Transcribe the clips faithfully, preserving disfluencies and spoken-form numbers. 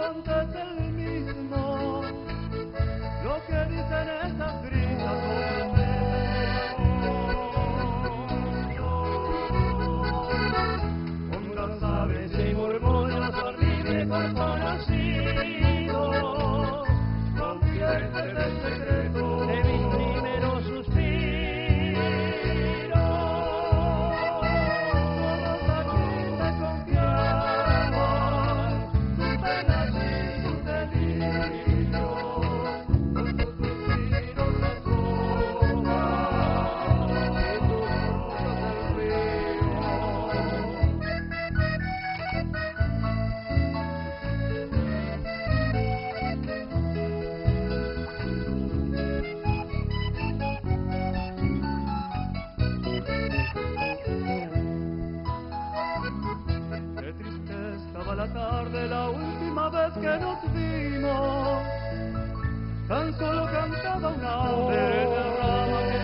horizonte es el mismo, lo que dicen esas brisas sobre hondas aves y murmullos horribles conocidos, confidentes del secreto de mis primeros suspiros. Aquí me confiaban sus penas y sus delirios, con sus suspiros las hojas y sus murmullos del río. Qué triste estaba la tarde la última vez que nos vimos, tan solo cantaba un ave en el ramo que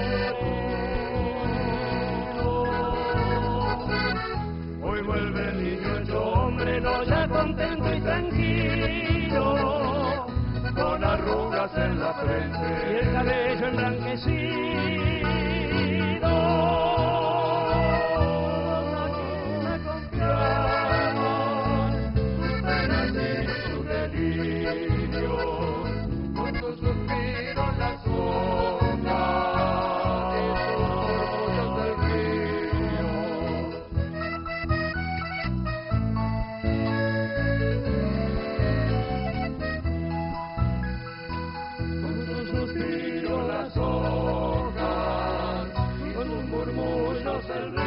florido. Hoy vuelve el niño hecho hombre, no ya contento y tranquilo, con arrugas en la frente y el cabello emblanquecido. Con sus suspiros las ondas y sus murmullos del río. Con sus suspiros las hojas y sus murmullos el río.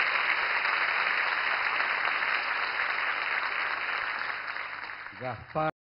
Gaspar.